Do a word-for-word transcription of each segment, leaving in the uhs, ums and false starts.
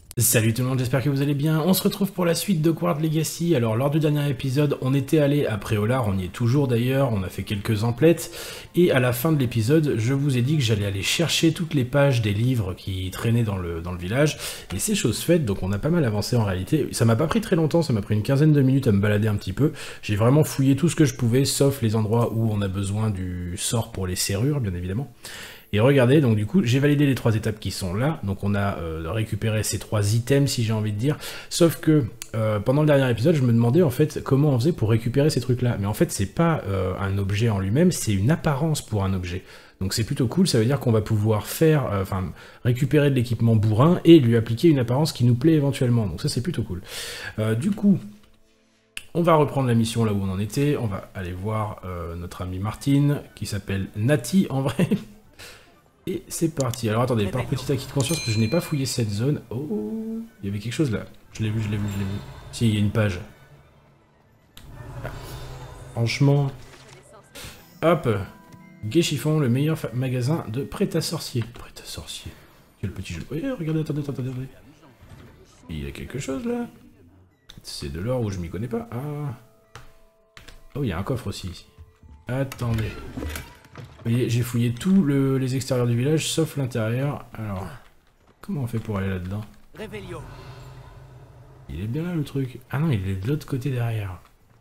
Salut tout le monde, j'espère que vous allez bien. On se retrouve pour la suite de Hogwarts Legacy. Alors lors du dernier épisode, on était allé à Préolard, on y est toujours d'ailleurs, on a fait quelques emplettes. Et à la fin de l'épisode, je vous ai dit que j'allais aller chercher toutes les pages des livres qui traînaient dans le, dans le village. Et c'est chose faite, donc on a pas mal avancé en réalité. Ça m'a pas pris très longtemps, ça m'a pris une quinzaine de minutes à me balader un petit peu. J'ai vraiment fouillé tout ce que je pouvais, sauf les endroits où on a besoin du sort pour les serrures, bien évidemment. Et regardez, donc du coup, j'ai validé les trois étapes qui sont là, donc on a euh, récupéré ces trois items, si j'ai envie de dire, sauf que euh, pendant le dernier épisode, je me demandais en fait comment on faisait pour récupérer ces trucs-là, mais en fait, c'est pas euh, un objet en lui-même, c'est une apparence pour un objet. Donc c'est plutôt cool, ça veut dire qu'on va pouvoir faire, euh, enfin, récupérer de l'équipement bourrin et lui appliquer une apparence qui nous plaît éventuellement, donc ça c'est plutôt cool. Euh, du coup... On va reprendre la mission là où on en était, on va aller voir euh, notre amie Martine, qui s'appelle Nati en vrai. Et c'est parti. Alors attendez, par petit acquis de conscience, parce que je n'ai pas fouillé cette zone. Oh, il y avait quelque chose là. Je l'ai vu, je l'ai vu, je l'ai vu. Si, il y a une page. Ah. Franchement... Hop. Gai Chiffon, le meilleur magasin de prêt-à-sorcier. Prêt-à-sorcier. Quel petit jeu. Oui, regardez, attendez, attendez, attendez. Il y a quelque chose là. C'est de l'or où je m'y connais pas. Ah. Oh, il y a un coffre aussi ici. Attendez. Vous voyez, j'ai fouillé tous le, les extérieurs du village, sauf l'intérieur. Alors, comment on fait pour aller là-dedans? Il est bien là le truc. Ah non, il est de l'autre côté derrière.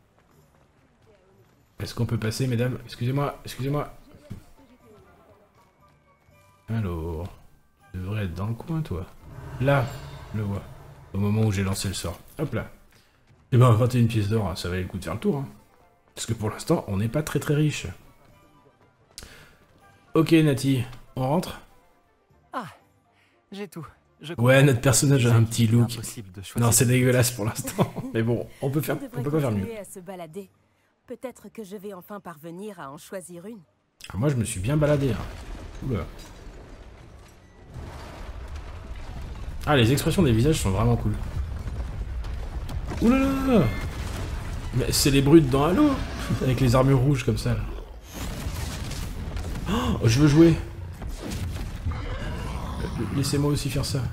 Est-ce qu'on peut passer, mesdames? Excusez-moi, excusez-moi. Alors, tu devrais être dans le coin, toi. Là, je le vois. Au moment où j'ai lancé le sort. Hop là. Eh ben, vingt et une pièces d'or, ça valait le coup de faire le tour. Hein. Parce que pour l'instant, on n'est pas très très riche. Ok, Nati, on rentre? Ah, j'ai tout. Je ouais, notre personnage a un petit look. Non, c'est dégueulasse pour l'instant. Mais bon, on peut faire, on peut pas faire mieux. À se balader. Peut-être que je vais enfin parvenir à en choisir une. Ah, moi, je me suis bien baladé. Hein. Oula. Ah, les expressions des visages sont vraiment cool. Oulala. Mais c'est les brutes dans Halo, avec les armures rouges comme ça. Là. Oh, je veux jouer. Laissez-moi aussi faire ça.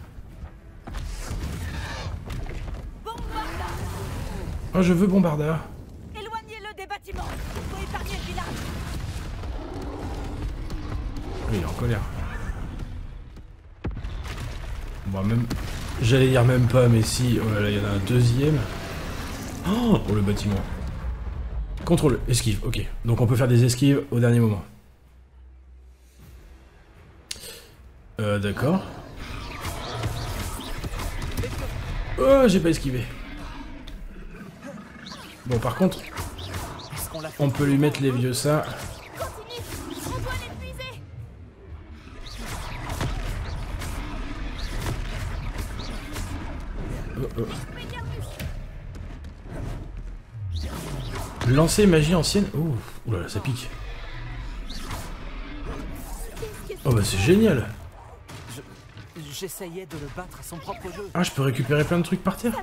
Oh, je veux Bombarda. Éloignez-le des bâtiments. Il faut épargner le village. Oh, il est en colère. Bon, même... J'allais dire même pas, mais si... Oh là là, il y en a un deuxième. Oh, pour le bâtiment. Contrôle, esquive, ok. Donc on peut faire des esquives au dernier moment. Euh, d'accord. Oh, j'ai pas esquivé. Bon, par contre, on peut lui mettre les vieux ça. Oh, oh. Lancer magie ancienne. Oh, oulala, ça pique. Oh bah c'est génial. J'essayais de le battre à son propre jeu. Ah, je peux récupérer plein de trucs par terre.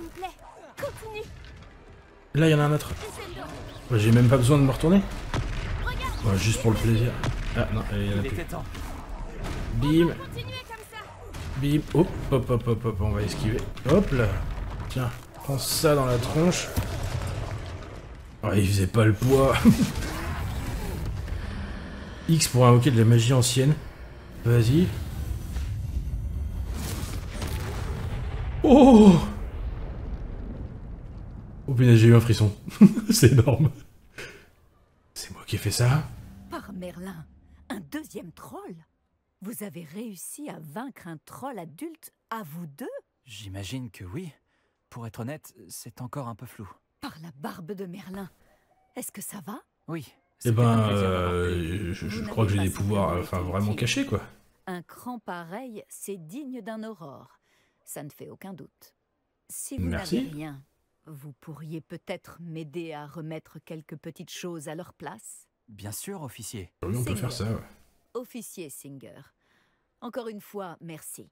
Là, il y en a un autre. Ouais, j'ai même pas besoin de me retourner. Ouais, juste pour le plaisir. Ah non, il y en a plus. Bim. Bim. Hop, hop, hop, hop, hop, on va esquiver. Hop là. Tiens, prends ça dans la tronche. Oh, il faisait pas le poids. X pour invoquer de la magie ancienne. Vas-y. Oh! Oh punaise, j'ai eu un frisson. C'est énorme. C'est moi qui ai fait ça. Par Merlin, un deuxième troll? Vous avez réussi à vaincre un troll adulte à vous deux? J'imagine que oui. Pour être honnête, c'est encore un peu flou. Par la barbe de Merlin. Est-ce que ça va? Oui. Eh ben, euh, je, je crois que j'ai des pouvoirs enfin vraiment cachés, quoi. Un cran pareil, c'est digne d'un aurore. Ça ne fait aucun doute. Si vous n'avez rien, vous pourriez peut-être m'aider à remettre quelques petites choses à leur place? Bien sûr, officier. Oui, on peut faire ça, ouais. Officier Singer. Encore une fois, merci.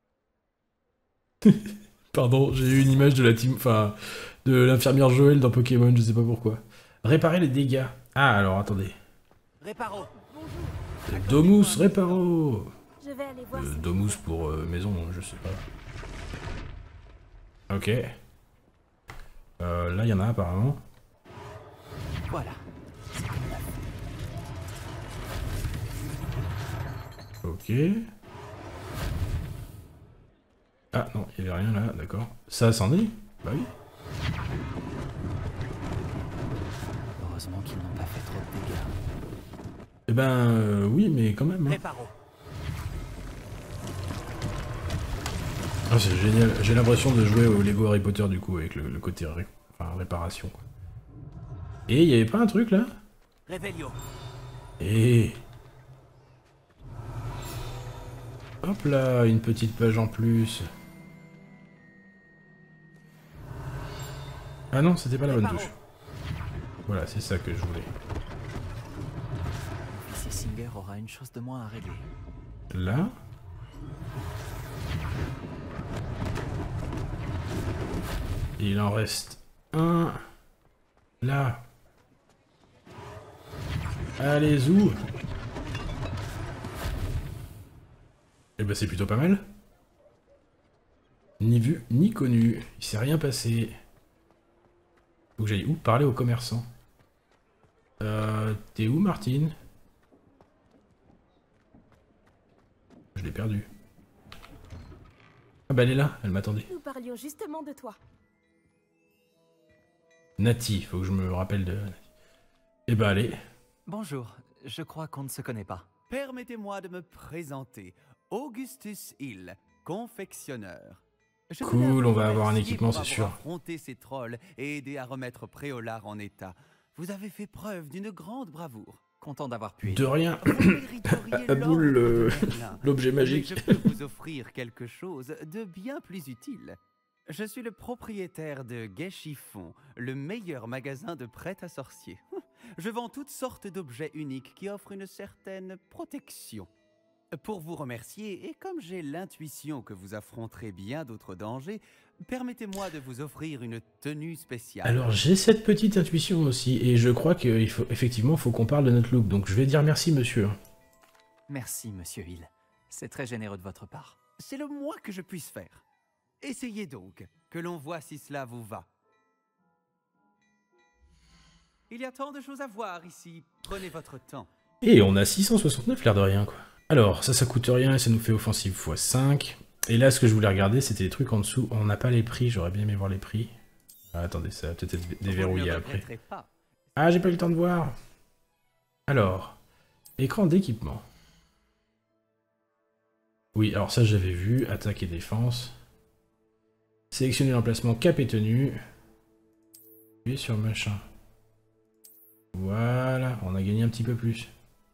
Pardon, j'ai eu une image de la team, enfin, de l'infirmière Joël dans Pokémon, je sais pas pourquoi. Réparer les dégâts. Ah, alors, attendez. Réparo. Domus Réparo. Je vais aller voir euh, Domus pour euh, maison, je sais pas. Ok. Euh, là, il y en a apparemment. Voilà. Ok. Ah non, il n'y avait rien là, d'accord. Ça, c'en est? Bah oui. Heureusement qu'ils n'ont pas fait trop de dégâts. Eh ben, euh, oui, mais quand même. Hein. Réparo. Ah, c'est génial. J'ai l'impression de jouer au Lego Harry Potter du coup, avec le, le côté ré... enfin, réparation. Quoi. Et il n'y avait pas un truc là? Réveillon. Et... Hop là, une petite page en plus. Ah non, c'était pas la bonne touche. Voilà, c'est ça que je voulais. L'officier Singer aura une chose de moins à régler. Là. Il en reste un. Là. Allez, zou. Eh ben c'est plutôt pas mal. Ni vu, ni connu. Il s'est rien passé. Faut que j'aille où? Parler aux commerçants. Euh... T'es où, Martine? Je l'ai perdue. Ah bah elle est là, elle m'attendait. Nous parlions justement de toi. Nati, faut que je me rappelle de... Eh bah allez. Bonjour, je crois qu'on ne se connaît pas. Permettez-moi de me présenter. Augustus Hill, confectionneur. Je Cool, on va avoir un remercier équipement, pour c'est avoir sûr. affronté ces trolls et aider à remettre Préolard en état. Vous avez fait preuve d'une grande bravoure. Content d'avoir pu. De rien. Vous mériteriez Aboul, l'ordre euh, de Merlin. l'objet Mais magique. je peux vous offrir quelque chose de bien plus utile. Je suis le propriétaire de Gai Chiffon, le meilleur magasin de prêt à sorcier. Je vends toutes sortes d'objets uniques qui offrent une certaine protection. Pour vous remercier, et comme j'ai l'intuition que vous affronterez bien d'autres dangers, permettez-moi de vous offrir une tenue spéciale. Alors j'ai cette petite intuition aussi, et je crois qu'il faut effectivement faut qu'on parle de notre look, donc je vais dire merci monsieur. Merci, monsieur Hill. C'est très généreux de votre part. C'est le moins que je puisse faire. Essayez donc, que l'on voit si cela vous va. Il y a tant de choses à voir ici, prenez votre temps. Et on a six cent soixante-neuf l'air de rien quoi. Alors ça ça coûte rien et ça nous fait offensive fois cinq. Et là ce que je voulais regarder c'était les trucs en dessous, on n'a pas les prix, j'aurais bien aimé voir les prix. Ah, attendez, ça va peut-être être déverrouillé après. Pas. Ah j'ai pas eu le temps de voir. Alors, écran d'équipement. Oui alors ça j'avais vu, attaque et défense. Sélectionner l'emplacement cap et tenue. Appuyez sur machin. Voilà, on a gagné un petit peu plus.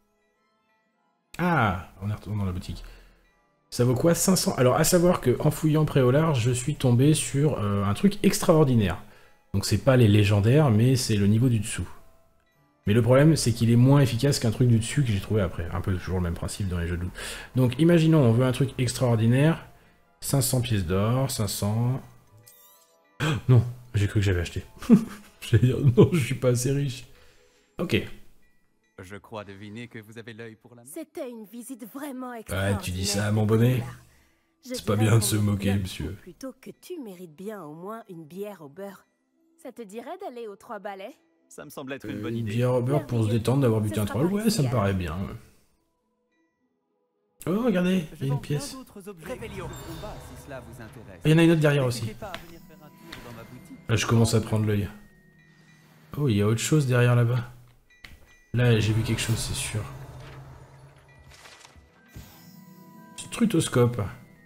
Ah, on est retourné dans la boutique. Ça vaut quoi? cinq cents. Alors, à savoir que en fouillant Préolard, je suis tombé sur euh, un truc extraordinaire. Donc, c'est pas les légendaires, mais c'est le niveau du dessous. Mais le problème, c'est qu'il est moins efficace qu'un truc du dessus que j'ai trouvé après. Un peu toujours le même principe dans les jeux de loup. Donc, imaginons, on veut un truc extraordinaire. cinq cents pièces d'or, cinq cents... Oh, non, j'ai cru que j'avais acheté. J'allais dire, non, je suis pas assez riche. Ok. Je crois deviner que vous avez l'œil pour la main. C'était une visite vraiment extraordinaire. Ouais, tu dis ça à mon bonnet. Je C'est pas dirais bien de qu'on se mérite moquer, bien monsieur. Plutôt que tu mérites bien au moins une bière au beurre. Ça te dirait d'aller aux Trois Balais? Ça me semble être Euh, une bonne une idée. bière au beurre pour se détendre, d'avoir buté Ce un sera troll. par Ouais, ça me ici, paraît bien. Oh, regardez, il y a Je une vends bien pièce. d'autres objets de combat, si cela vous intéresse. Il y en a une autre derrière aussi. N'hésitez pas à venir faire un tour dans ma boutique. Là, je commence à prendre l'œil. Oh, il y a autre chose derrière là-bas. Là, j'ai vu quelque chose, c'est sûr. Strutoscope.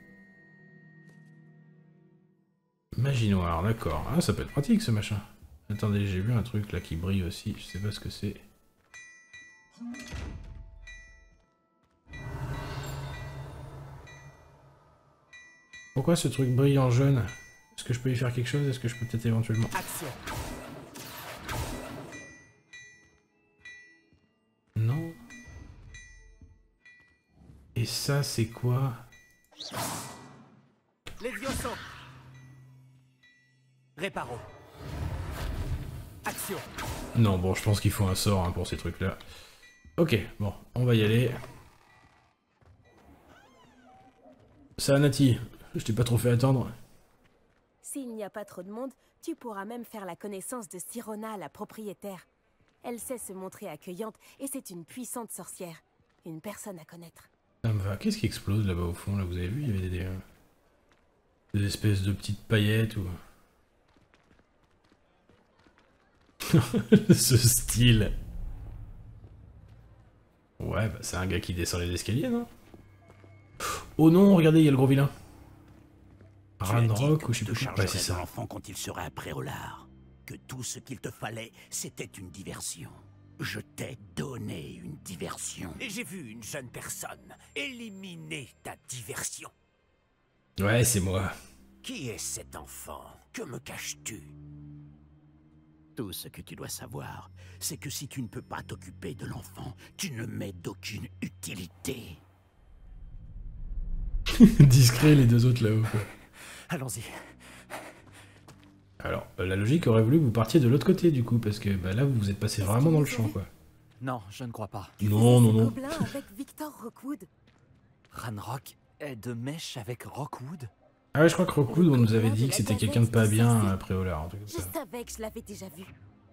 Magie noire, d'accord. Ah, ça peut être pratique ce machin. Attendez, j'ai vu un truc là qui brille aussi. Je sais pas ce que c'est. Pourquoi ce truc brille en jaune? Est-ce que je peux y faire quelque chose? Est-ce que je peux peut-être éventuellement... Action. Non. Et ça, c'est quoi? Levioso. Réparo. Action. Non, bon, je pense qu'il faut un sort hein, pour ces trucs-là. Ok, bon, on va y aller. Ça, Nati, je t'ai pas trop fait attendre. S'il n'y a pas trop de monde, tu pourras même faire la connaissance de Sirona, la propriétaire. Elle sait se montrer accueillante et c'est une puissante sorcière. Une personne à connaître. Ça me va. Qu'est-ce qui explose là-bas au fond? Là, vous avez vu, il y avait des, des, des espèces de petites paillettes ou... Ce style. Ouais, bah c'est un gars qui descend les escaliers, non? Oh non, regardez, il y a le gros vilain. Ranrock ou je sais plus quoi. Ouais, c'est ça. L'enfant quand il serait après au lard. Que tout ce qu'il te fallait, c'était une diversion. Je t'ai donné une diversion. Et j'ai vu une jeune personne éliminer ta diversion. Ouais, c'est moi. Qui est cet enfant? Que me caches-tu? Tout ce que tu dois savoir, c'est que si tu ne peux pas t'occuper de l'enfant, tu ne m'es d'aucune utilité. Discret les deux autres là-haut. Allons-y. Alors, euh, la logique aurait voulu que vous partiez de l'autre côté du coup, parce que bah, là vous vous êtes passé vraiment dans le champ quoi. Non, je ne crois pas. Non, non, non. Gobelin avec Victor Rockwood. Ranrock est de mèche avec Rockwood? Ah ouais, je crois que Rockwood, on nous avait dit que c'était quelqu'un de pas bien après Olar, en tout cas. Je savais que je l'avais déjà vu.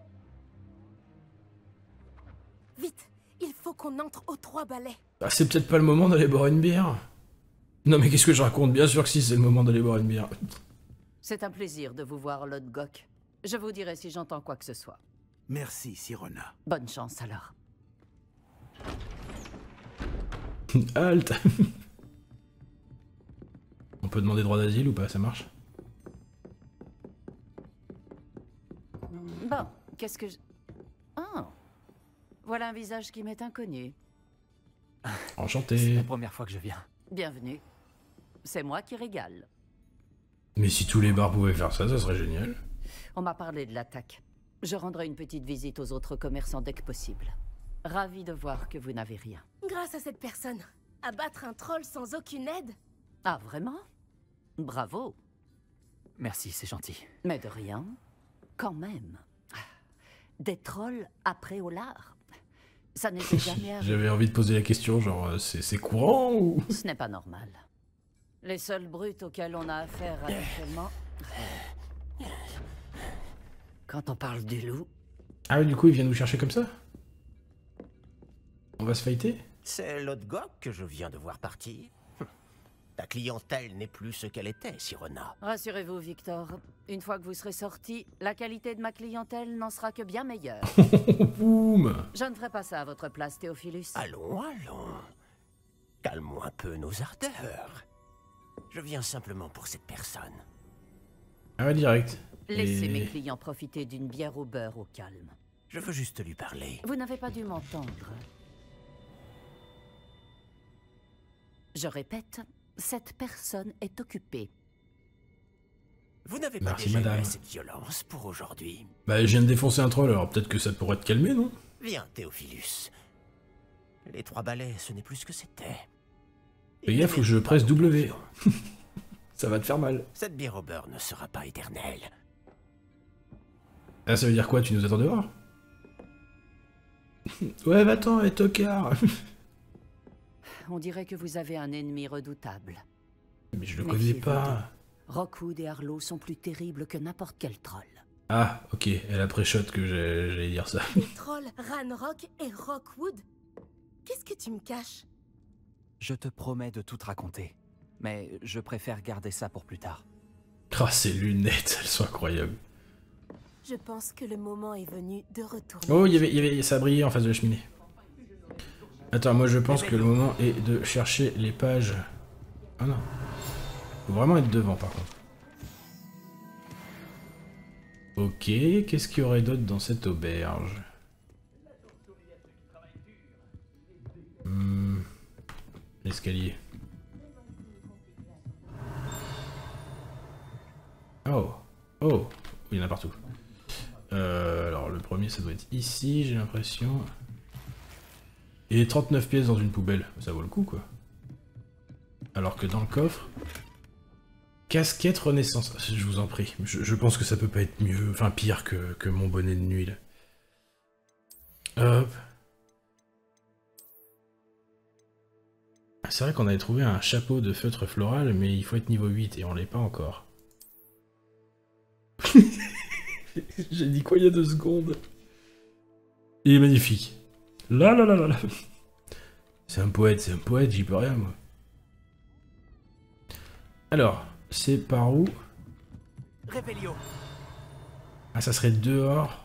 Vite, il faut qu'on entre aux trois balais. Ah, c'est peut-être pas le moment d'aller boire une bière. Non mais qu'est-ce que je raconte? Bien sûr que si, c'est le moment d'aller boire une bière. C'est un plaisir de vous voir, Lord Gok. Je vous dirai si j'entends quoi que ce soit. Merci, Sirona. Bonne chance alors. Halt. On peut demander droit d'asile ou pas? Ça marche? Bon, qu'est-ce que je... Oh. Voilà un visage qui m'est inconnu. C'est Enchanté. la première fois que je viens. Bienvenue. C'est moi qui régale. Mais si tous les bars pouvaient faire ça, ça serait génial. On m'a parlé de l'attaque. Je rendrai une petite visite aux autres commerçants dès que possible. Ravi de voir que vous n'avez rien. Grâce à cette personne, abattre un troll sans aucune aide? Ah, vraiment? Bravo. Merci, c'est gentil. Mais de rien. Quand même. Des trolls après Olar. Ça n'était jamais arrivé. J'avais envie de poser la question, genre, euh, c'est courant ou... Ce n'est pas normal. Les seules brutes auxquelles on a affaire actuellement... Quand on parle du loup... Ah oui, du coup, ils viennent vous chercher comme ça? On va se fighter? C'est Lord Gok que je viens de voir partir. Ta clientèle n'est plus ce qu'elle était, Sirona. Rassurez-vous, Victor. Une fois que vous serez sorti, la qualité de ma clientèle n'en sera que bien meilleure. Boum. Je ne ferai pas ça à votre place, Théophilus. Allons, allons. Calmons un peu nos ardeurs. Je viens simplement pour cette personne. Ah ouais, direct. Laissez Et... mes clients profiter d'une bière au beurre au calme. Je veux juste lui parler. Vous n'avez pas dû m'entendre. Je répète, cette personne est occupée. Vous n'avez pas Merci, déjà eu madame. assez de violence pour aujourd'hui. Bah, je viens de défoncer un troll, alors peut-être que ça pourrait te calmer, non? Viens, Théophilus. Les trois balais, ce n'est plus ce que c'était. Fais gaffe, faut que je presse W. Ça va te faire mal. Cette bière au beurre ne sera pas éternelle. Ah, ça veut dire quoi? Tu nous attends dehors? Ouais, va-t'en, et tocard. On dirait que vous avez un ennemi redoutable. Mais je le connais Méfiez-vous pas. d'eux. Rockwood et Arlo sont plus terribles que n'importe quel troll. Ah, ok, elle a pré-shot que j'ai- j'allais dire ça. Les trolls Ranrock et Rockwood? Qu'est-ce que tu me caches? Je te promets de tout te raconter. Mais je préfère garder ça pour plus tard. Ah, ces lunettes, elles sont incroyables. Je pense que le moment est venu de retourner. Oh, il y avait, il y avait, ça brillait en face de la cheminée. Attends, moi je pense que le moment est de chercher les pages. Ah non. Faut vraiment être devant par contre. Ok, qu'est-ce qu'il y aurait d'autre dans cette auberge? Hmm, l'escalier. Oh, oh, il y en a partout. Euh, alors le premier ça doit être ici, j'ai l'impression. Et trente-neuf pièces dans une poubelle, ça vaut le coup quoi. Alors que dans le coffre... Casquette Renaissance, je vous en prie. Je, je pense que ça peut pas être mieux, enfin pire que, que mon bonnet de nuit là. Hop. C'est vrai qu'on avait trouvé un chapeau de feutre floral, mais il faut être niveau huit et on l'est pas encore. J'ai dit quoi il y a deux secondes? Il est magnifique. Là, là, là, là, là. C'est un poète, c'est un poète, j'y peux rien, moi. Alors, c'est par où? Réveillon. Ah, ça serait dehors.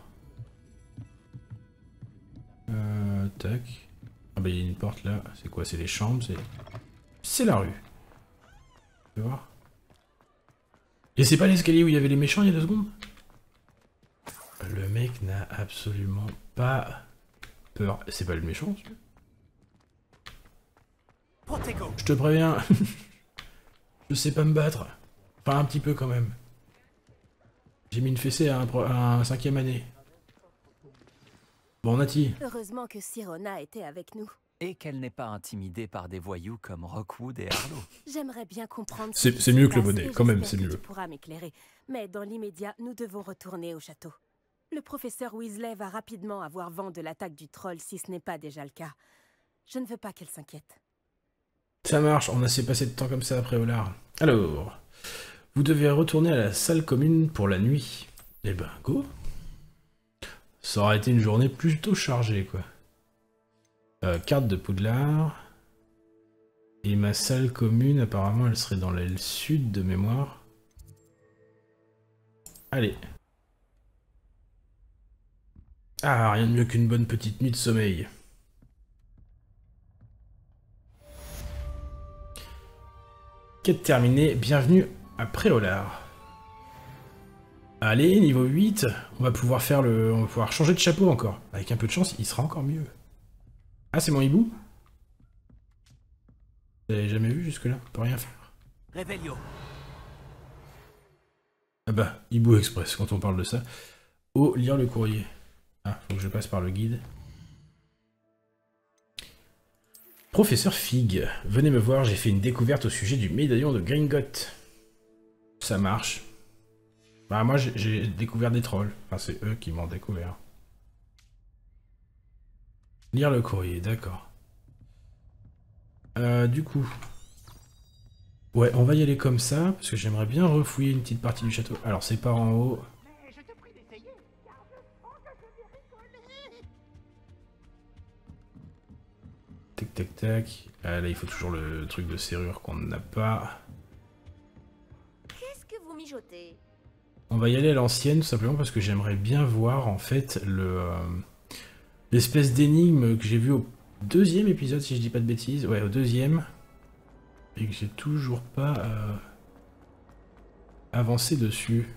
Euh, tac. Ah bah il y a une porte là. C'est quoi? C'est les chambres, c'est... C'est la rue. Tu vas voir. Et c'est pas l'escalier où il y avait les méchants il y a deux secondes? Le mec n'a absolument pas peur. C'est pas le méchant, celui-là? Je te préviens. Je sais pas me battre. Enfin, un petit peu quand même. J'ai mis une fessée à un, pro... à un cinquième année. Bon, Nati. Heureusement que Sirona était avec nous. Et qu'elle n'est pas intimidée par des voyous comme Rockwood et Harlow. J'aimerais bien comprendre... C'est c'est mieux que le bonnet, quand même, c'est mieux. Tu pourras m'éclairer. Mais dans l'immédiat, nous devons retourner au château. Le professeur Weasley va rapidement avoir vent de l'attaque du troll si ce n'est pas déjà le cas. Je ne veux pas qu'elle s'inquiète. Ça marche, on a assez passé de temps comme ça après Olar. Alors, vous devez retourner à la salle commune pour la nuit. Eh ben, go. Ça aurait été une journée plutôt chargée, quoi. Euh, carte de Poudlard. Et ma salle commune, apparemment, elle serait dans l'aile sud de mémoire. Allez. Ah, rien de mieux qu'une bonne petite nuit de sommeil. Quête terminée, bienvenue à Préolard. Allez, niveau huit, on va pouvoir faire le... on va pouvoir changer de chapeau encore. Avec un peu de chance, il sera encore mieux. Ah, c'est mon hibou? Vous l'avez jamais vu jusque-là? On peut rien faire. Réveillon. Ah bah, hibou express, quand on parle de ça. Oh, lire le courrier. Ah, faut que je passe par le guide. Professeur Fig, venez me voir, j'ai fait une découverte au sujet du médaillon de Gringotts. Ça marche. Bah moi j'ai découvert des trolls. Enfin c'est eux qui m'ont découvert. Lire le courrier, d'accord. Euh, du coup... Ouais, on va y aller comme ça, parce que j'aimerais bien refouiller une petite partie du château. Alors c'est par en haut... Tac tac tac. Ah, là il faut toujours le truc de serrure qu'on n'a pas. Qu'est-ce que vous mijotez? On va y aller à l'ancienne tout simplement parce que j'aimerais bien voir en fait le euh, l'espèce d'énigme que j'ai vu au deuxième épisode si je dis pas de bêtises. Ouais, au deuxième. Et que j'ai toujours pas euh, avancé dessus.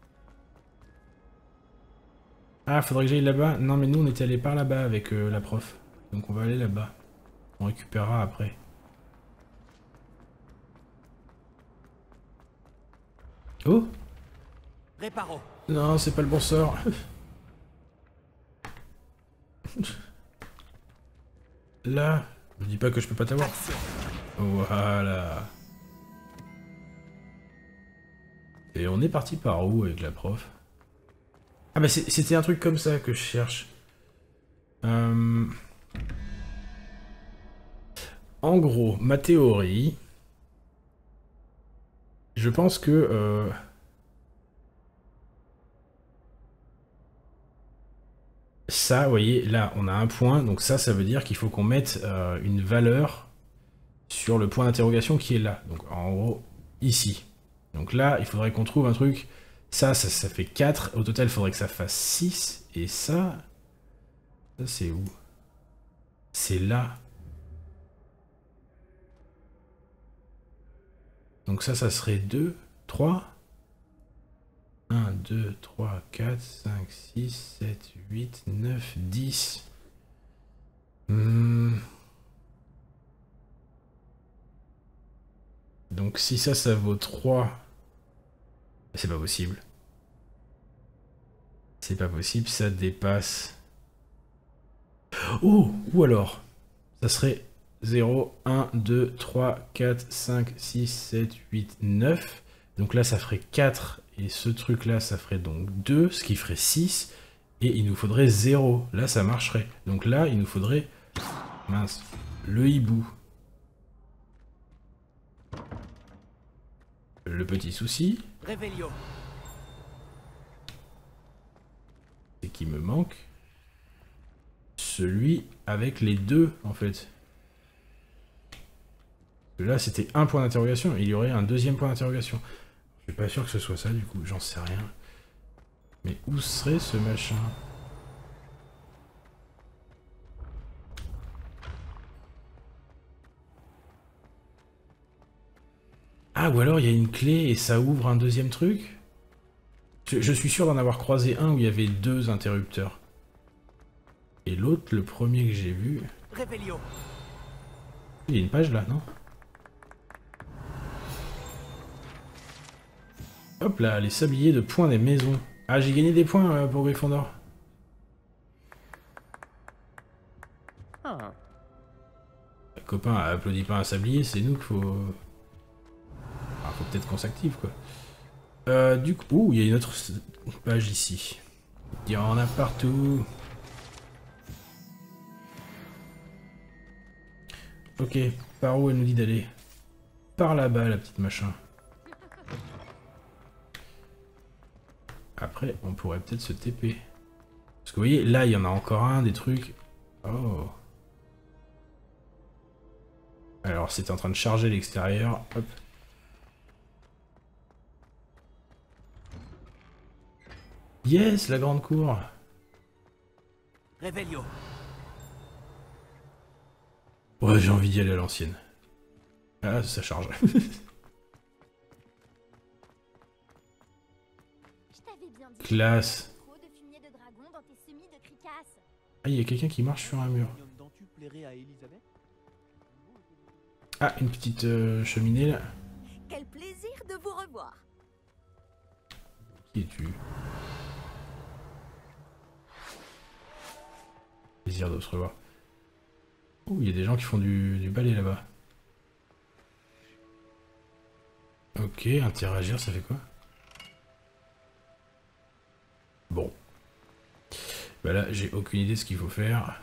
Ah, faudrait que j'aille là-bas. Non mais nous on était allé par là-bas avec euh, la prof. Donc on va aller là-bas. On récupérera après. Oh! Réparo. Non, c'est pas le bon sort. Là, me dis pas que je peux pas t'avoir. Voilà. Et on est parti par où avec la prof? Ah bah c'était un truc comme ça que je cherche. Euh... En gros, ma théorie, je pense que euh, ça, vous voyez, là, on a un point, donc ça, ça veut dire qu'il faut qu'on mette euh, une valeur sur le point d'interrogation qui est là. Donc en gros, ici. Donc là, il faudrait qu'on trouve un truc. Ça, ça, ça fait quatre. Au total, il faudrait que ça fasse six. Et ça, ça c'est où? C'est là. Donc ça, ça serait deux, trois. un, deux, trois, quatre, cinq, six, sept, huit, neuf, dix. Hmm. Donc si ça, ça vaut trois... C'est pas possible. C'est pas possible, ça dépasse... Oh! Ou alors, ça serait... zéro, un, deux, trois, quatre, cinq, six, sept, huit, neuf. Donc là, ça ferait quatre. Et ce truc-là, ça ferait donc deux, ce qui ferait six. Et il nous faudrait zéro. Là, ça marcherait. Donc là, il nous faudrait... Mince. Le hibou. Le petit souci. Réveillon. qui me manque. Celui avec les deux, en fait. Là, c'était un point d'interrogation. Il y aurait un deuxième point d'interrogation. Je suis pas sûr que ce soit ça, du coup. J'en sais rien. Mais où serait ce machin? Ah, ou alors il y a une clé et ça ouvre un deuxième truc? Je, je suis sûr d'en avoir croisé un où il y avait deux interrupteurs. Et l'autre, le premier que j'ai vu... Réveillon. Il y a une page là, non? Hop là, les sabliers de points des maisons. Ah, j'ai gagné des points euh, pour Gryffondor. Ah. Le copain applaudit pas un sablier, c'est nous qu'il faut... Ah, faut peut-être qu'on s'active, quoi. Euh, du coup... Ouh, il y a une autre page ici. Il y en a partout. Ok, par où elle nous dit d'aller? Par là-bas, la petite machin. Après, on pourrait peut-être se T P. Parce que vous voyez, là, il y en a encore un, des trucs... Oh. Alors, c'était en train de charger l'extérieur. Hop. Yes, la grande cour. Réveillon. Ouais, j'ai envie d'y aller à l'ancienne. Ah, ça charge. Classe. Ah, il y a quelqu'un qui marche sur un mur. Ah, une petite euh, cheminée là. Quel plaisir de vous revoir. Qui es-tu? Plaisir de se revoir. Oh, il y a des gens qui font du, du balai là-bas. Ok, interagir, ça fait quoi? Bon. Bah là, j'ai aucune idée de ce qu'il faut faire.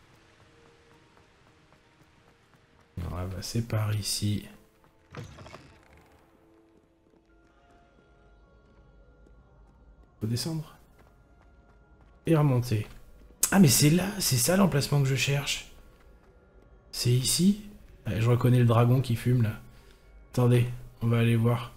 On va passer par ici. Faut descendre. Et remonter. Ah mais c'est là, c'est ça l'emplacement que je cherche. C'est ici? Ouais, je reconnais le dragon qui fume là. Attendez, on va aller voir.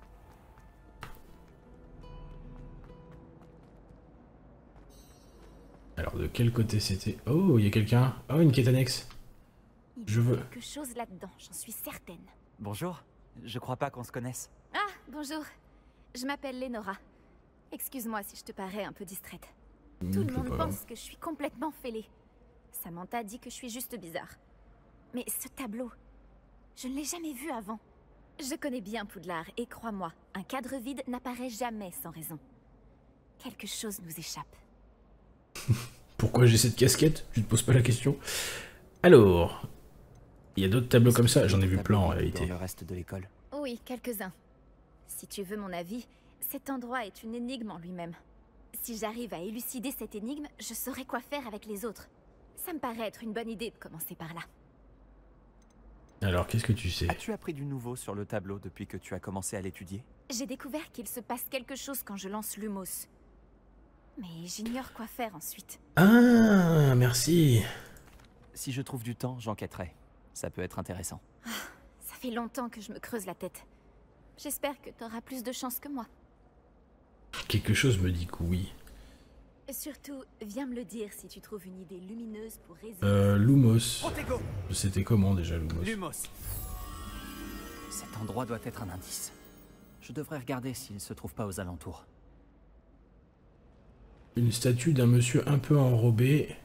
Alors de quel côté c'était? Oh, il y a quelqu'un. Oh, une quête annexe. Je veux. Quelque chose là-dedans, j'en suis certaine. Bonjour, je crois pas qu'on se connaisse. Ah, bonjour. Je m'appelle Lénora. Excuse-moi si je te parais un peu distraite. Mmh, Tout le monde pas pense que je suis complètement fêlée. Samantha dit que je suis juste bizarre. Mais ce tableau, je ne l'ai jamais vu avant. Je connais bien Poudlard et crois-moi, un cadre vide n'apparaît jamais sans raison. Quelque chose nous échappe. Pourquoi j'ai cette casquette? Tu te poses pas la question. Alors, il y a d'autres tableaux comme ça, j'en ai vu plein en réalité. Dans le reste de l'école. Oui, quelques-uns. Si tu veux mon avis, cet endroit est une énigme en lui-même. Si j'arrive à élucider cette énigme, je saurai quoi faire avec les autres. Ça me paraît être une bonne idée de commencer par là. Alors, qu'est-ce que tu sais? As-tu appris du nouveau sur le tableau depuis que tu as commencé à l'étudier? J'ai découvert qu'il se passe quelque chose quand je lance Lumos. Mais j'ignore quoi faire ensuite. Ah, merci. Si je trouve du temps, j'enquêterai. Ça peut être intéressant. Ah, ça fait longtemps que je me creuse la tête. J'espère que t'auras plus de chance que moi. Quelque chose me dit que oui. Surtout, viens me le dire si tu trouves une idée lumineuse pour résoudre... Euh, Lumos. Protego. C'était comment déjà, Lumos? Lumos. Cet endroit doit être un indice. Je devrais regarder s'il se trouve pas aux alentours. Une statue d'un monsieur un peu enrobé.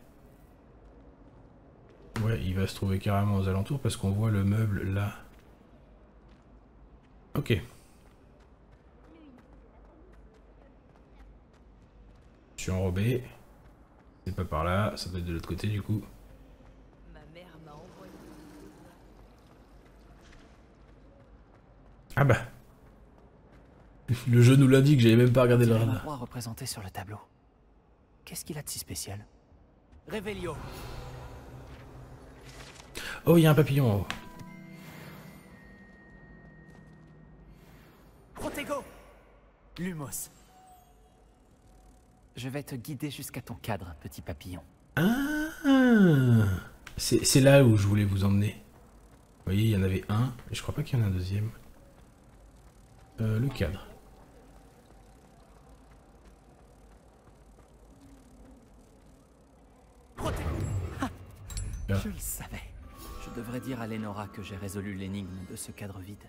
Ouais, il va se trouver carrément aux alentours parce qu'on voit le meuble là. Ok. Je suis enrobé. C'est pas par là, ça doit être de l'autre côté du coup. Ah bah. Le jeu nous l'indique, j'avais même pas regardé le radar. L'endroit représenté sur le tableau. Qu'est-ce qu'il a de si spécial? Réveillon. Oh, il y a un papillon en haut. Protego. Lumos. Je vais te guider jusqu'à ton cadre, petit papillon. Ah, c'est là où je voulais vous emmener. Vous voyez, il y en avait un, et je crois pas qu'il y en a un deuxième. Euh, le cadre. Ah, je le savais. Je devrais dire à Lenora que j'ai résolu l'énigme de ce cadre vide.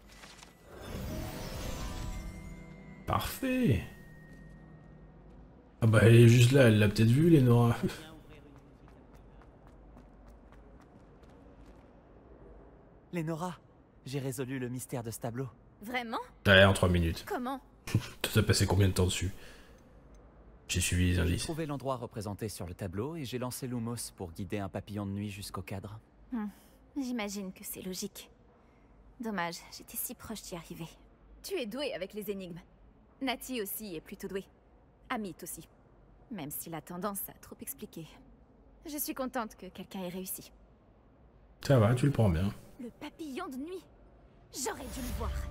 Parfait. Ah bah elle est juste là, elle l'a peut-être vu, Lenora. Lenora, j'ai résolu le mystère de ce tableau. Vraiment? Ouais, en trois minutes. Comment? Tout a passé combien de temps dessus? J'ai suivi les J'ai indices. trouvé l'endroit représenté sur le tableau et j'ai lancé Lumos pour guider un papillon de nuit jusqu'au cadre. Hmm. J'imagine que c'est logique. Dommage, j'étais si proche d'y arriver. Tu es doué avec les énigmes. Nati aussi est plutôt douée. Amit aussi. Même s'il a tendance à trop expliquer. Je suis contente que quelqu'un ait réussi. Ça va, tu le prends bien. Le papillon de nuit. J'aurais dû le voir.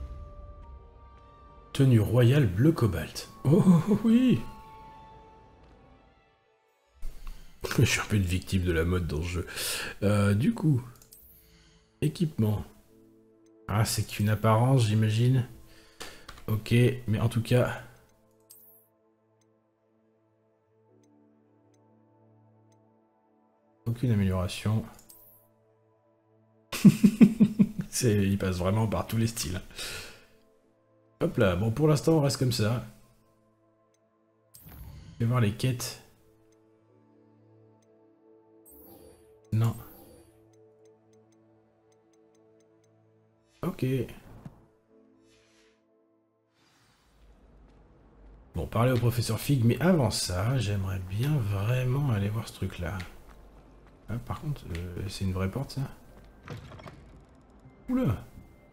Tenue royale bleu cobalt. Oh, oh, oh oui. Je suis un peu une victime de la mode dans ce jeu. Euh, du coup, équipement. Ah, c'est qu'une apparence, j'imagine. Ok, mais en tout cas... Aucune amélioration. Il passe vraiment par tous les styles. Hop là, bon pour l'instant on reste comme ça. Je vais voir les quêtes. Non. Ok. Bon, parler au professeur Fig, mais avant ça, j'aimerais bien vraiment aller voir ce truc-là. Ah, par contre, euh, c'est une vraie porte, ça? Oula!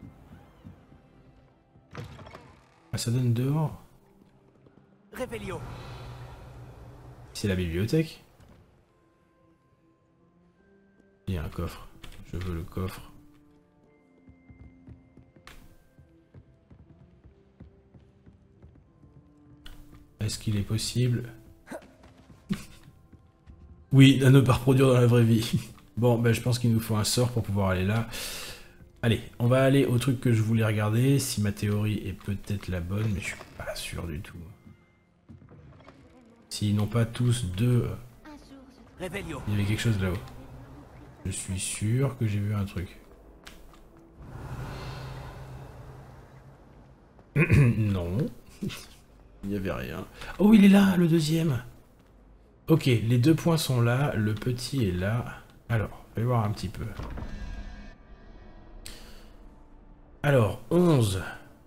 Ah, ça donne dehors. Révélio. C'est la bibliothèque. Il y a un coffre. Je veux le coffre. Est-ce qu'il est possible? Oui, à ne pas reproduire dans la vraie vie. Bon, ben je pense qu'il nous faut un sort pour pouvoir aller là. Allez, on va aller au truc que je voulais regarder, si ma théorie est peut-être la bonne, mais je suis pas sûr du tout. S'ils n'ont pas tous deux... Révélio. Il y avait quelque chose là-haut. Je suis sûr que j'ai vu un truc. Non. Il n'y avait rien. Oh, il est là, le deuxième. Ok, les deux points sont là, le petit est là. Alors, on va voir un petit peu. Alors, onze.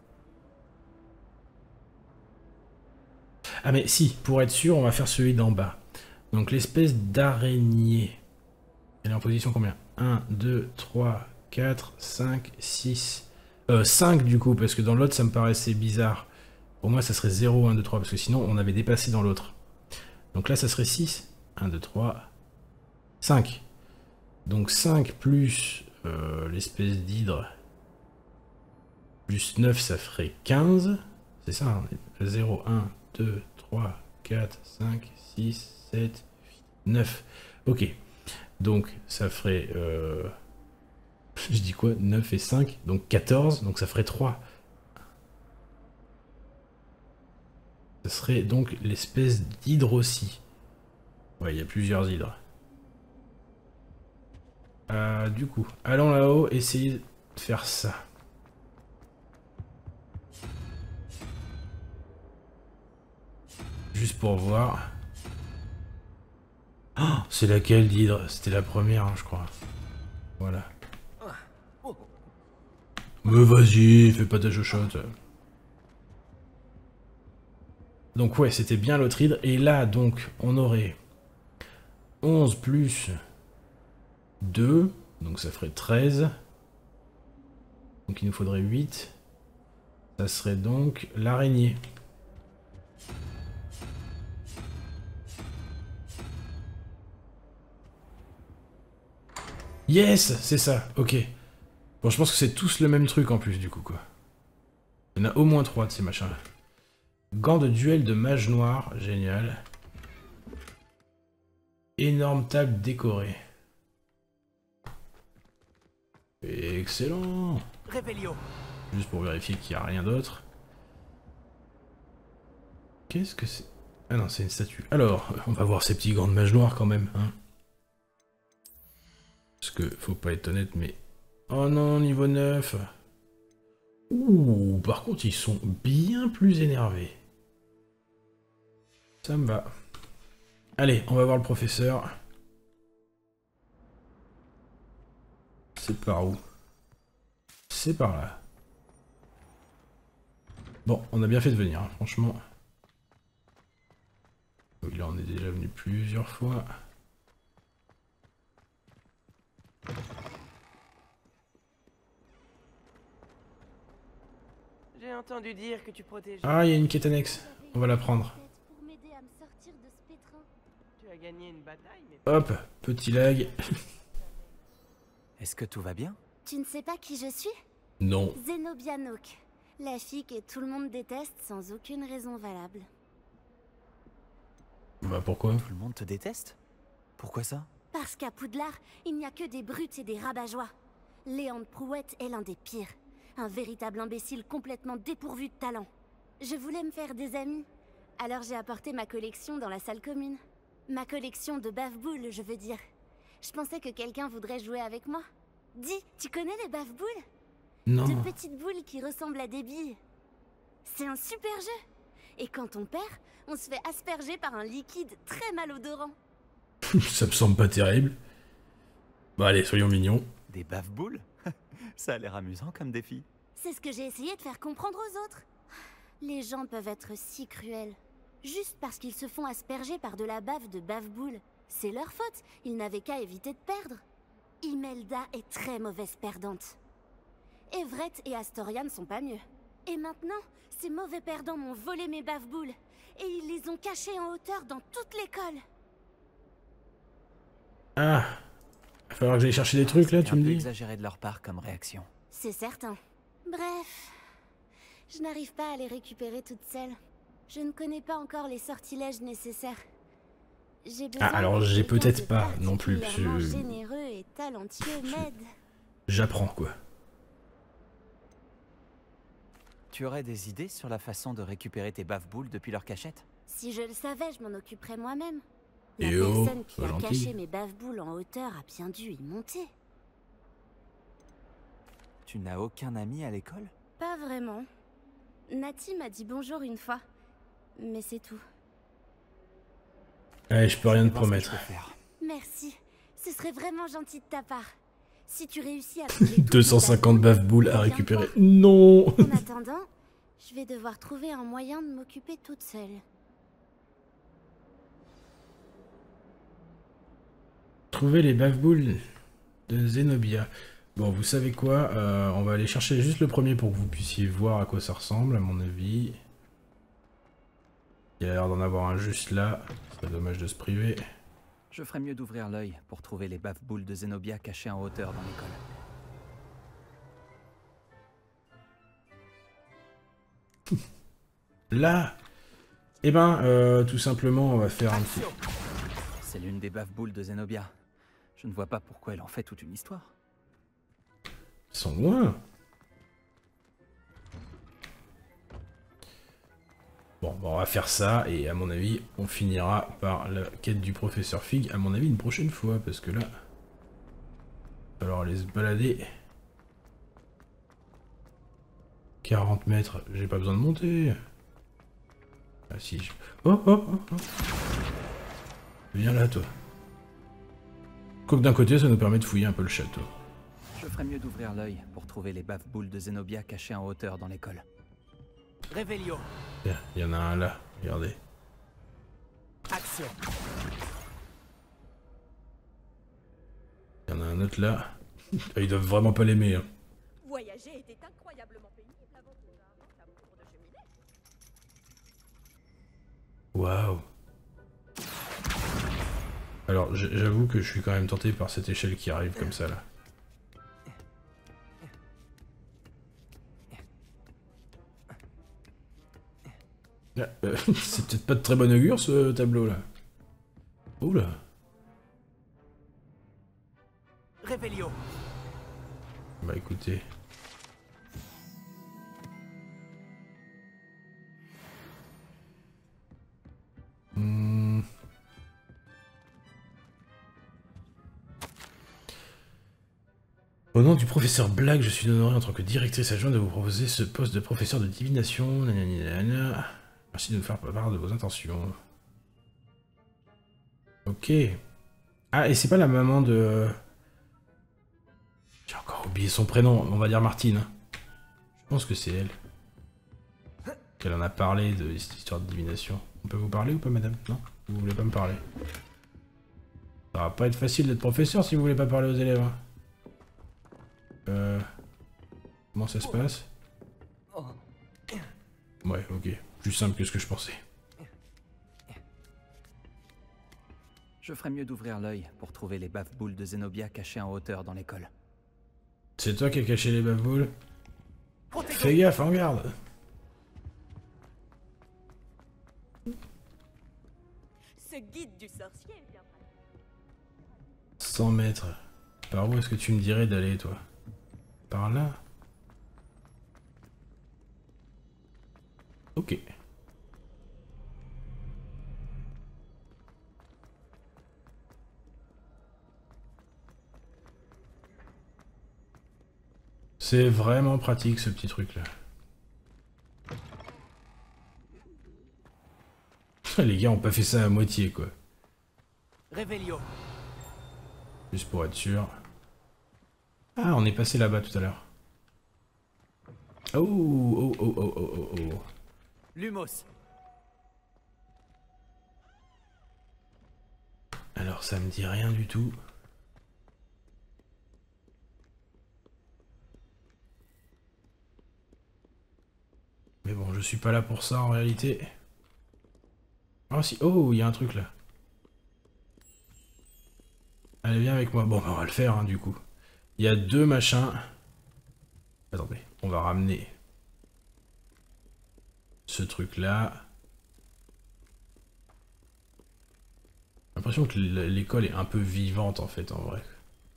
Ah mais si, pour être sûr, on va faire celui d'en bas. Donc l'espèce d'araignée. Elle est en position combien? un, deux, trois, quatre, cinq, six... Euh, cinq du coup, parce que dans l'autre ça me paraissait bizarre. Pour moi ça serait zéro, un, deux, trois, parce que sinon on avait dépassé dans l'autre. Donc là ça serait six. un, deux, trois, cinq. Donc cinq plus euh, l'espèce d'hydre. Plus neuf ça ferait quinze. C'est ça, hein, zéro, un, deux, trois, quatre, cinq, six, sept, huit, neuf. Ok. Donc ça ferait... Euh... Je dis quoi? neuf et cinq, donc quatorze, donc ça ferait trois. Ça serait donc l'espèce d'hydre aussi. Ouais, il y a plusieurs hydres. Euh, du coup, allons là-haut, essayez de faire ça. Juste pour voir. Oh, c'est laquelle d'hydre? C'était la première, hein, je crois. Voilà. Mais vas-y, fais pas ta chochotte. Donc ouais, c'était bien l'autre hydre. Et là, donc, on aurait onze plus deux. Donc ça ferait treize. Donc il nous faudrait huit. Ça serait donc l'araignée. Yes, c'est ça, ok. Bon, je pense que c'est tous le même truc en plus, du coup, quoi. Il y en a au moins trois de ces machins-là. Gants de duel de mage noir, génial. énorme table décorée. Excellent. Réveillon. Juste pour vérifier qu'il n'y a rien d'autre. Qu'est-ce que c'est? Ah non, c'est une statue. Alors, on va voir ces petits gants de mage noir quand même. Hein. Parce que, faut pas être honnête, mais... Oh non, niveau neuf. Ouh, par contre, ils sont bien plus énervés. Ça me va. Allez, on va voir le professeur. C'est par où? C'est par là. Bon, on a bien fait de venir, hein, franchement. Oui, là, on est déjà venu plusieurs fois. J'ai entendu dire que tu protégeais... Ah, il y a une quête annexe. On va la prendre. Pour m'aider à me sortir de ce pétrin. Tu as gagné une bataille, mais... Hop, petit lag. Est-ce que tout va bien? Tu ne sais pas qui je suis? Non. Zenobia Nook. La fille que tout le monde déteste sans aucune raison valable. Bah pourquoi? Tout le monde te déteste? Pourquoi ça? Parce qu'à Poudlard, il n'y a que des brutes et des rabat-joie. Léandre Prouette est l'un des pires. Un véritable imbécile complètement dépourvu de talent. Je voulais me faire des amis. Alors j'ai apporté ma collection dans la salle commune. Ma collection de bave-boules, je veux dire. Je pensais que quelqu'un voudrait jouer avec moi. Dis, tu connais les bave-boules? Non. De petites boules qui ressemblent à des billes. C'est un super jeu. Et quand on perd, on se fait asperger par un liquide très malodorant. Ça me semble pas terrible. Bon allez, soyons mignons. Des bave-boules? Ça a l'air amusant comme défi. C'est ce que j'ai essayé de faire comprendre aux autres. Les gens peuvent être si cruels. Juste parce qu'ils se font asperger par de la bave de bave-boule. C'est leur faute, ils n'avaient qu'à éviter de perdre. Imelda est très mauvaise perdante. Everett et Astoria ne sont pas mieux. Et maintenant, ces mauvais perdants m'ont volé mes bave-boules. Et ils les ont cachés en hauteur dans toute l'école. Ah, il va falloir que j'aille chercher des trucs là, tu me un peu dis? exagéré de leur part comme réaction. C'est certain. Bref, je n'arrive pas à les récupérer toutes seules. Je ne connais pas encore les sortilèges nécessaires. J'ai besoin Ah, alors de j'ai quelqu'un peut-être de pas non plus. particulièrement Je... généreux et talentueux m'aide. J'apprends quoi. Tu aurais des idées sur la façon de récupérer tes bave-boules depuis leur cachette? Si je le savais, je m'en occuperais moi-même. La Eh oh, personne qui pas a gentil. caché mes bave-boules en hauteur a bien dû y monter. Tu n'as aucun ami à l'école? Pas vraiment. Nati m'a dit bonjour une fois. Mais c'est tout. Allez, je peux rien te Je vais voir ce que je promettre. peux faire. Merci. Ce serait vraiment gentil de ta part. Si tu réussis à trouver toutes deux cent les cinquante bave-boules, bave-boules à reviens récupérer. voir. Non. En attendant, je vais devoir trouver un moyen de m'occuper toute seule. Trouver les bave-boules de Zenobia. Bon, vous savez quoi, euh, on va aller chercher juste le premier pour que vous puissiez voir à quoi ça ressemble, à mon avis. Il y a l'air d'en avoir un juste là. Ce serait dommage de se priver. Je ferais mieux d'ouvrir l'œil pour trouver les bave-boules de Zenobia cachées en hauteur dans l'école. Là, eh ben, euh, tout simplement, on va faire un petit... C'est l'une des bave-boules de Zenobia. Je ne vois pas pourquoi elle en fait toute une histoire. Ils sont loin. Bon, bah, on va faire ça, et à mon avis, on finira par la quête du professeur Fig, à mon avis, une prochaine fois, parce que là... Il va falloir aller se balader. quarante mètres, j'ai pas besoin de monter. Ah si, je... Oh, oh, oh, oh. Viens là, toi. Quoique d'un côté, ça nous permet de fouiller un peu le château. Je ferais mieux d'ouvrir l'œil pour trouver les bave-boules de Zenobia cachées en hauteur dans l'école. Réveillon. Tiens, il y en a un là, regardez. Action. Il y en a un autre là. Ah, ils doivent vraiment pas l'aimer. Hein. Voyager était incroyablement pénible avant que l'on invente un four de cheminée. Waouh. Alors, j'avoue que je suis quand même tenté par cette échelle qui arrive comme ça là. Ah, euh, c'est peut-être pas de très bon augure ce tableau là. Oula. côté. Hmm. Au nom du professeur Black, je suis honoré en tant que directrice adjointe de vous proposer ce poste de professeur de divination. Nanana. Merci de nous faire part de vos intentions. Ok. Ah, et c'est pas la maman de... J'ai encore oublié son prénom, on va dire Martine. Je pense que c'est elle. Qu'elle en a parlé de cette histoire de divination. On peut vous parler ou pas, madame? Non? Vous voulez pas me parler? Ça va pas être facile d'être professeur si vous voulez pas parler aux élèves. Hein. Euh... Comment ça se passe? Ouais, ok. Plus simple que ce que je pensais. Je ferais mieux d'ouvrir l'œil pour trouver les bave-boules de Zenobia cachées en hauteur dans l'école. C'est toi qui as caché les bave-boules? Fais gaffe, en garde! Ce guide du sorcier est bien pratique. cent mètres. Par où est-ce que tu me dirais d'aller, toi? Par là? Ok. C'est vraiment pratique, ce petit truc-là. Les gars ont pas fait ça à moitié, quoi. Réveillon. Juste pour être sûr. Ah, on est passé là-bas tout à l'heure. Oh, oh, oh, oh, oh, oh, oh. Lumos. Alors, ça me dit rien du tout. Mais bon, je suis pas là pour ça en réalité. Oh si, oh, il y a un truc là. Allez, viens avec moi. Bon, on va le faire hein, du coup. Il y a deux machins. Attendez, on va ramener ce truc là. J'ai l'impression que l'école est un peu vivante en fait en vrai.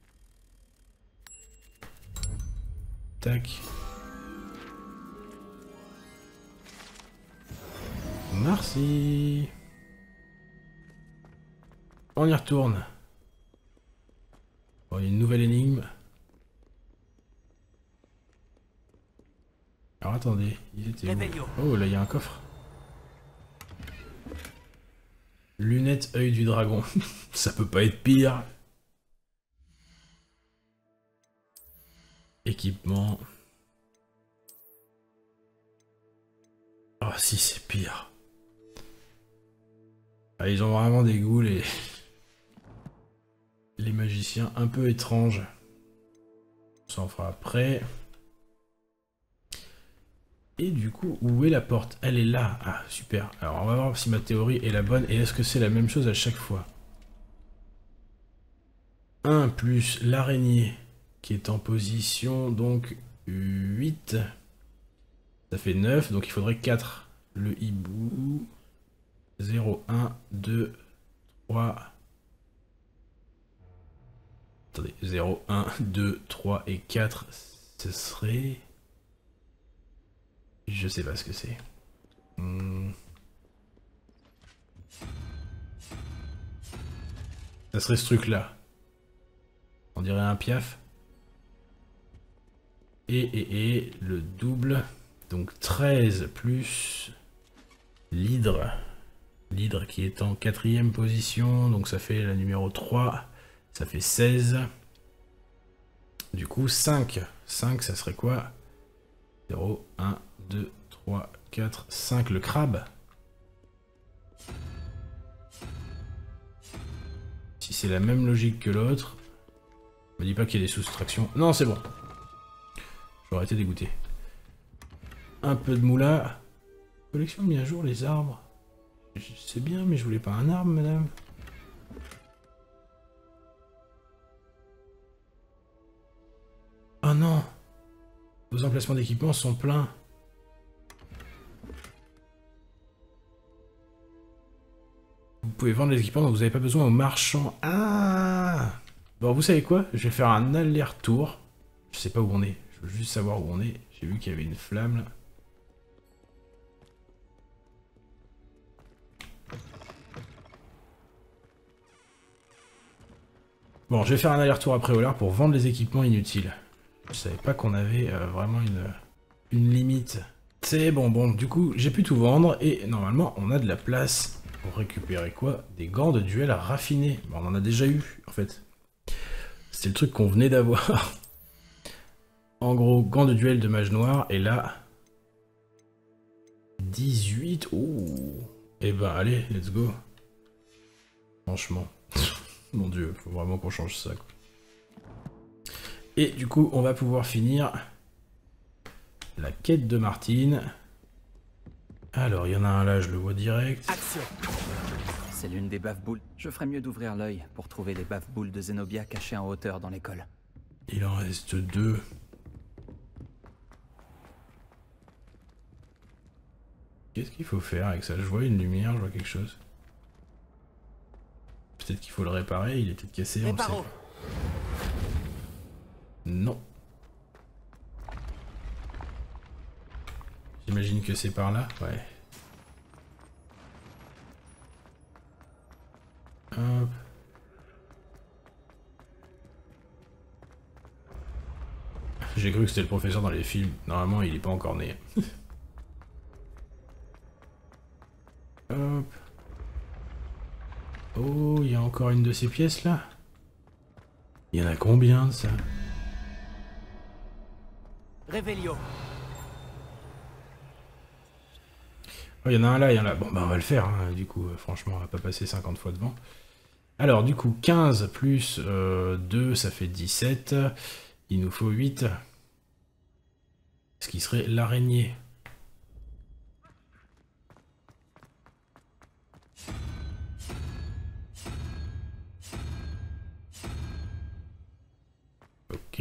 Tac. Merci. On y retourne. Bon, il y a une nouvelle énigme. Alors attendez, ils étaient où? Oh, là il y a un coffre. Lunettes œil du dragon. Ça peut pas être pire. Équipement. Oh si, c'est pire. Ah, ils ont vraiment des goûts les... les magiciens un peu étranges. Ça en fera après. Et du coup, où est la porte? Elle est là. Ah, super. Alors, on va voir si ma théorie est la bonne. Et est-ce que c'est la même chose à chaque fois? un plus l'araignée qui est en position, donc huit. Ça fait neuf, donc il faudrait quatre. Le hibou. zéro, un, deux, trois. Attendez, zéro, un, deux, trois et quatre. Ce serait... Je sais pas ce que c'est. Hmm. Ça serait ce truc là. On dirait un piaf. Et, et, et, le double. Donc treize plus l'hydre. L'hydre qui est en quatrième position. Donc ça fait la numéro trois. Ça fait seize. Du coup, cinq. cinq, ça serait quoi? zéro, un, deux, trois, quatre, cinq. Le crabe. Si c'est la même logique que l'autre. Me dis pas qu'il y a des soustractions. Non, c'est bon. J'aurais été dégoûté. Un peu de moula. Collection mis à jour les arbres. C'est bien, mais je voulais pas un arbre, madame. Oh non. Vos emplacements d'équipement sont pleins. Vous pouvez vendre les équipements dont vous n'avez pas besoin aux marchands. Ah. Bon, vous savez quoi? Je vais faire un aller-retour. Je sais pas où on est. Je veux juste savoir où on est. J'ai vu qu'il y avait une flamme là. Bon, je vais faire un aller-retour après Préolard pour vendre les équipements inutiles. Je savais pas qu'on avait euh, vraiment une, une limite. C'est bon, bon, du coup, j'ai pu tout vendre et normalement, on a de la place pour récupérer quoi? Des gants de duel raffinés. Bon, on en a déjà eu, en fait. C'est le truc qu'on venait d'avoir. En gros, gants de duel de mage noir, et là... dix-huit, oh. Eh ben, allez, let's go. Franchement. Mon dieu, faut vraiment qu'on change ça, quoi. Et du coup, on va pouvoir finir la quête de Martine. Alors, il y en a un là, je le vois direct. Action. C'est l'une des bave-boules. Je ferais mieux d'ouvrir l'œil pour trouver les bave-boules de Zenobia cachées en hauteur dans l'école. Il en reste deux. Qu'est-ce qu'il faut faire avec ça? Je vois une lumière, je vois quelque chose. Peut-être qu'il faut le réparer, il est peut-être cassé, on le sait pas. Non. J'imagine que c'est par là, ouais. Hop. J'ai cru que c'était le professeur dans les films. Normalement, il est pas encore né. Hop. Oh, il y a encore une de ces pièces là. Il y en a combien de ça? Réveillon. Oh, il y en a un là, il y en a là. Bon, bah on va le faire, hein, du coup, euh, franchement, on va pas passer cinquante fois devant. Alors, du coup, quinze plus euh, deux, ça fait dix-sept. Il nous faut huit. Ce qui serait l'araignée. Ok.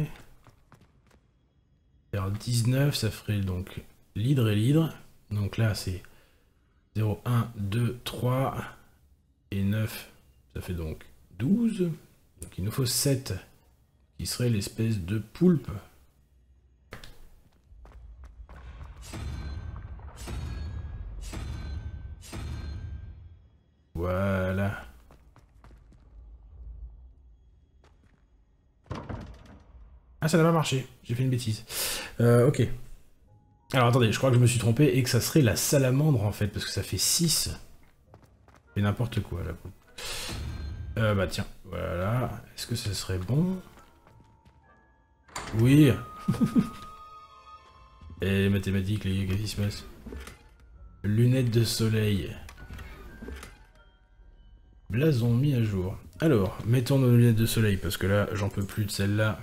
Alors dix-neuf, ça ferait donc l'hydre et l'hydre. Donc là, c'est zéro, un, deux, trois. Et neuf, ça fait donc douze. Donc il nous faut sept, qui serait l'espèce de poulpe. Voilà. Ah, ça n'a pas marché. J'ai fait une bêtise. Euh, ok. Alors, attendez, je crois que je me suis trompé et que ça serait la salamandre, en fait, parce que ça fait six. Et n'importe quoi, là. Euh, bah tiens, voilà. Est-ce que ce serait bon? Oui. Et les mathématiques, les gars, qu'est-ce qui se passe? Lunettes de soleil. Blason mis à jour. Alors, mettons nos lunettes de soleil, parce que là, j'en peux plus de celle-là.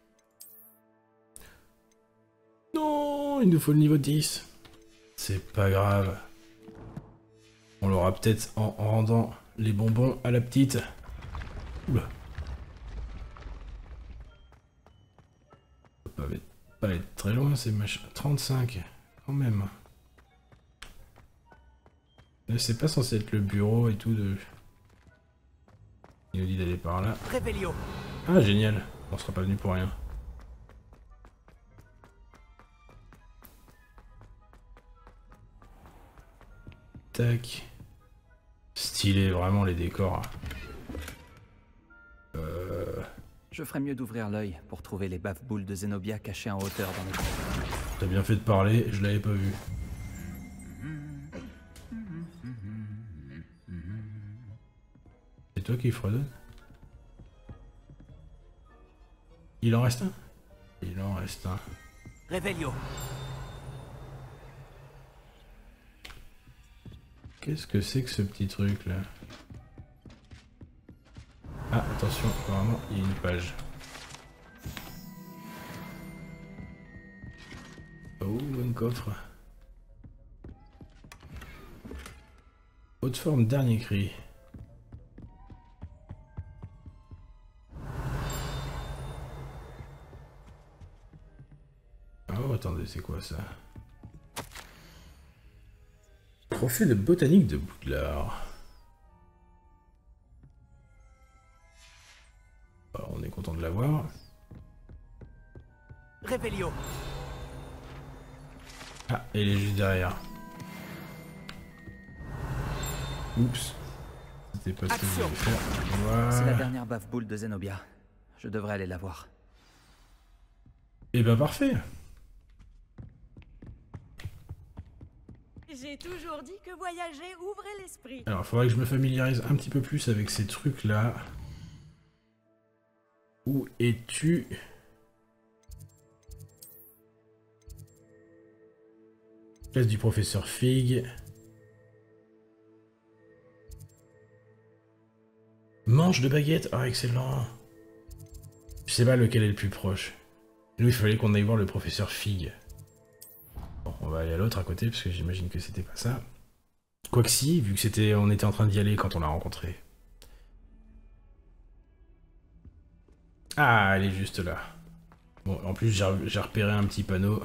Non, il nous faut le niveau dix. C'est pas grave. On l'aura peut-être en rendant les bonbons à la petite. Oula. Ça peut pas être très loin, c'est machin. trente-cinq, quand même. C'est pas censé être le bureau et tout de... Il nous dit d'aller par là. Réveillon. Ah, génial. On sera pas venu pour rien. Tac. Stylé, vraiment, les décors. Euh... Je ferais mieux d'ouvrir l'œil pour trouver les bave-boules de Zenobia cachées en hauteur dans l'école. T'as bien fait de parler, je l'avais pas vu. C'est toi qui fredonne? Il en reste un? Il en reste un. Réveillon. Qu'est-ce que c'est que ce petit truc là? Ah, attention, apparemment il y a une page. Oh, un coffre. Haute forme, dernier cri. Oh, attendez, c'est quoi ça? Trophée de botanique de Boudelard. Alors, on est content de l'avoir. Revelio. Ah, il est juste derrière. Oups. C'était pas ce que je voulais faire. Voilà. C'est la dernière baffe-boule de Zenobia. Je devrais aller la voir. Et ben parfait. J'ai toujours dit que voyager ouvrait l'esprit. Alors, il faudrait que je me familiarise un petit peu plus avec ces trucs-là. Où es-tu? Place du professeur Fig. Manche de baguette. Ah, excellent. Je sais pas lequel est le plus proche. Nous, il fallait qu'on aille voir le professeur Fig. Bon, on va aller à l'autre à côté, parce que j'imagine que c'était pas ça. Quoique si, vu que c'était, on était en train d'y aller quand on l'a rencontré. Ah, elle est juste là. Bon, en plus, j'ai repéré un petit panneau.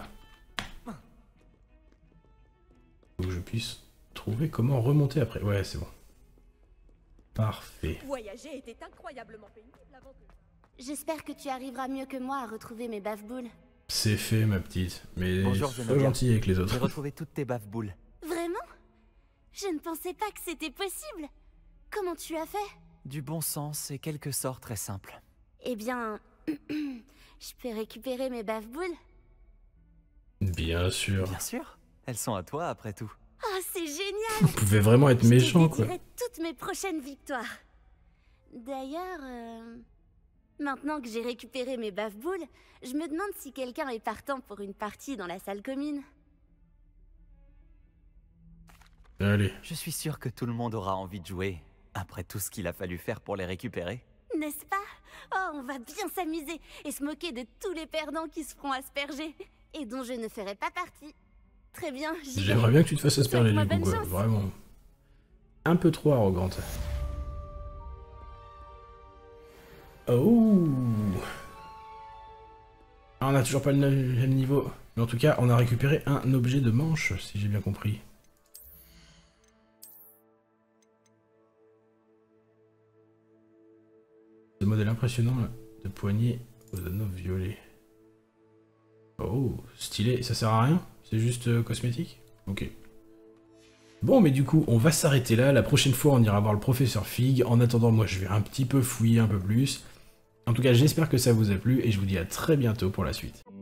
Faut que je puisse trouver comment remonter après. Ouais, c'est bon. Parfait. Voyager était incroyablement pénible avant que... J'espère que tu arriveras mieux que moi à retrouver mes baffe-boules. C'est fait, ma petite. Mais Bonjour, sois Zenobia. gentil avec les autres. J'ai retrouvé toutes tes baffe-boules. Vraiment? Je ne pensais pas que c'était possible. Comment tu as fait? Du bon sens et quelques sorts très simples. Eh bien... je peux récupérer mes baffe-boules? Bien sûr. Bien sûr. Elles sont à toi, après tout. Oh, c'est génial! Vous pouvez vraiment être méchant, quoi. Je te dédierai toutes mes prochaines victoires. D'ailleurs, euh... maintenant que j'ai récupéré mes baffe-boules, je me demande si quelqu'un est partant pour une partie dans la salle commune. Allez. Je suis sûr que tout le monde aura envie de jouer, après tout ce qu'il a fallu faire pour les récupérer. N'est-ce pas? Oh, on va bien s'amuser et se moquer de tous les perdants qui se feront asperger, et dont je ne ferai pas partie. Très bien, j'y vais. J'aimerais bien que tu te fasses asperger du coup, bonne quoi. chance. Vraiment. Un peu trop arrogante. Oh. Ah, on n'a toujours pas le même niveau. Mais en tout cas, on a récupéré un objet de manche, si j'ai bien compris. Ce modèle impressionnant de poignée aux anneaux violets. Oh, stylé. Ça sert à rien? C'est juste euh, cosmétique? Ok. Bon, mais du coup, on va s'arrêter là. La prochaine fois, on ira voir le professeur Fig. En attendant, moi, je vais un petit peu fouiller un peu plus. En tout cas, j'espère que ça vous a plu et je vous dis à très bientôt pour la suite.